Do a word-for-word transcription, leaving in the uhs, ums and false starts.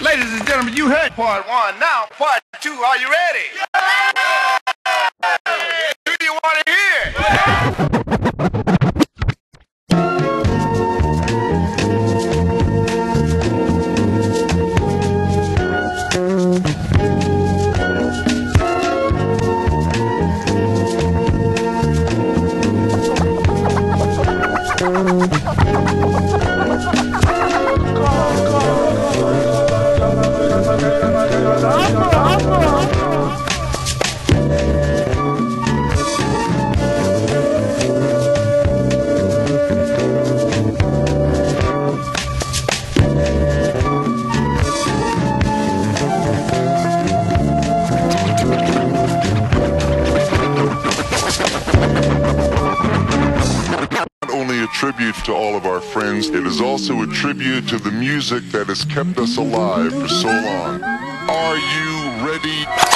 ladies and gentlemen, you heard part one. Now, part two. Are you ready? Yeah! Do you want to hear? Yeah! Tribute to all of our friends. It is also a tribute to the music that has kept us alive for so long. Are you ready?